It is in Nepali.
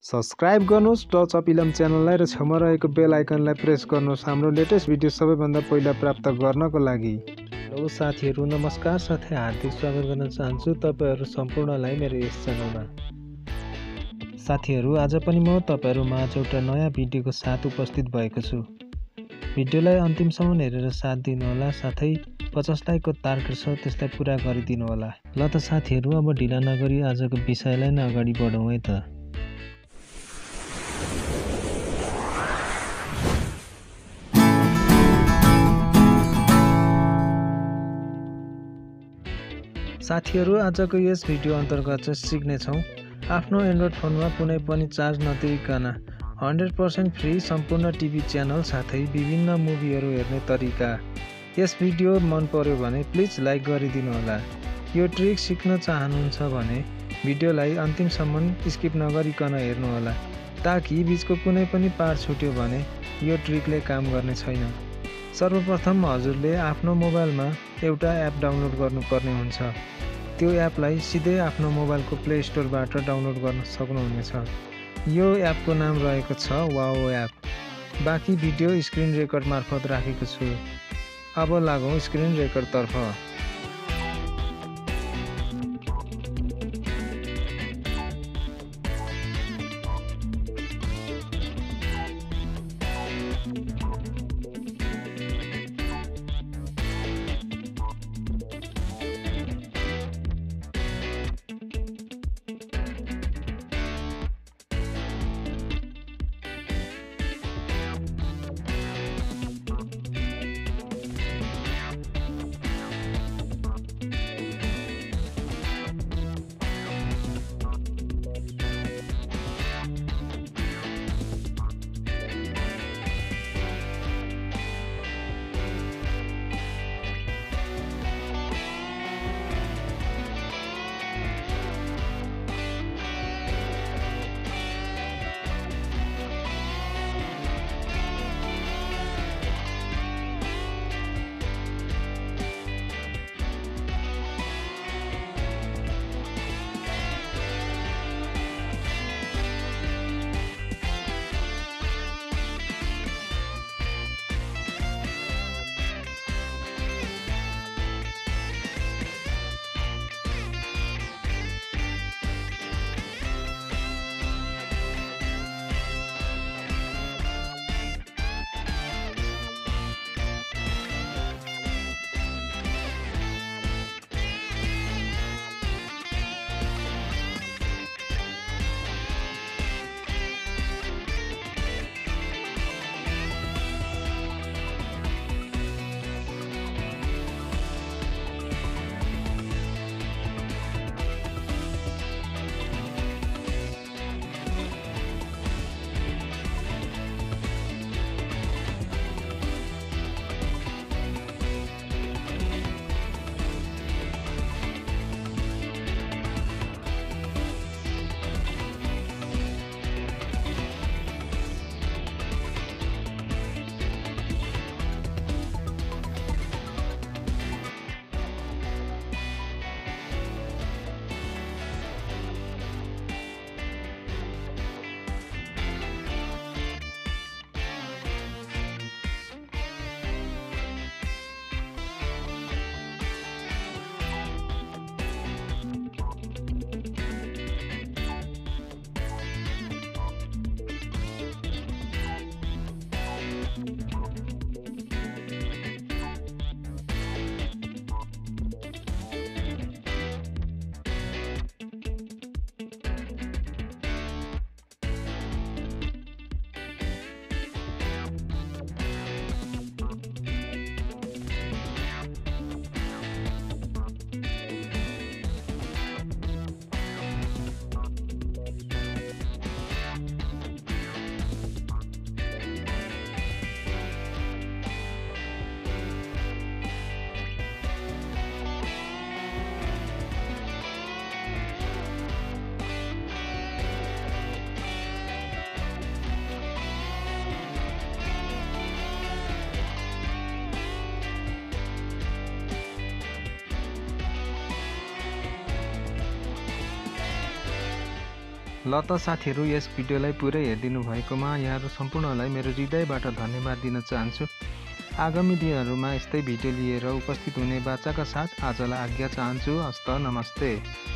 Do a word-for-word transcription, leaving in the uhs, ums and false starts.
सब्स्क्राइब गर्नुहोस् टच अफ इलम च्यानललाई र छेउमा रहेको बेल आइकनलाई प्रेस गर्नुहोस् हाम्रो लेटेस्ट भिडियो सबैभन्दा पहिला प्राप्त गर्नको लागि। हेलो साथीहरू, नमस्कार साथै हार्दिक स्वागत गर्न चाहन्छु तपाईहरू सम्पूर्णलाई मेरो यस च्यानलमा। साथीहरू, आज पनि म तपाईहरू माझ एउटा नयाँ भिडियोको साथ उपस्थित भएको छु। भिडियोलाई अन्तिमसम्म हेरेर साथ दिनुहोला, साथै पचास लाइकको टार्गेट छ त्यसलाई पुरा गरिदिनु होला। ल त साथीहरू, अब ढिला नगरी आजको विषयलाई नै अगाडि बढौँ है त। साथीहरू, आजको यस भिडियो अन्तर्गत चाहिँ सिक्नेछौँ आफ्नो एन्ड्रोइड फोनमा कुनै पनि चार्ज नदिइकन हन्ड्रेड पर्सेन्ट फ्री सम्पूर्ण टिभी च्यानल साथै विभिन्न मुभीहरू हेर्ने तरिका। यस भिडियो मन पर्यो भने प्लिज लाइक गरिदिनु होला। यो ट्रिक सिक्न चाहनुहुन्छ भने भिडियोलाई अन्तिमसम्म स्किप नगरिकन हेर्नुहोला, ताकि बिचको कुनै पनि पार्ट छुट्यो भने यो ट्रिकले काम गर्ने छैन। सर्वप्रथम हजुरले आफ्नो मोबाइलमा एउटा एप डाउनलोड गर्नुपर्ने हुन्छ। त्यो एपलाई सिधै आफ्नो मोबाइलको प्ले स्टोरबाट डाउनलोड गर्न सक्नुहुनेछ। यो एपको नाम रहेको छ वाओ एप। बाँकी भिडियो स्क्रिन रेकर्ड मार्फत राखेको छु। अब लागौँ स्क्रिन रेकर्डतर्फ। ल त साथीहरू, यस भिडियोलाई पुरै हेरिदिनु भएकोमा यहाँहरू सम्पूर्णलाई मेरो हृदयबाट धन्यवाद दिन चाहन्छु। आगामी दिनहरूमा यस्तै भिडियो लिएर उपस्थित हुने बाचाका साथ आजलाई आज्ञा चाहन्छु। हस्त नमस्ते।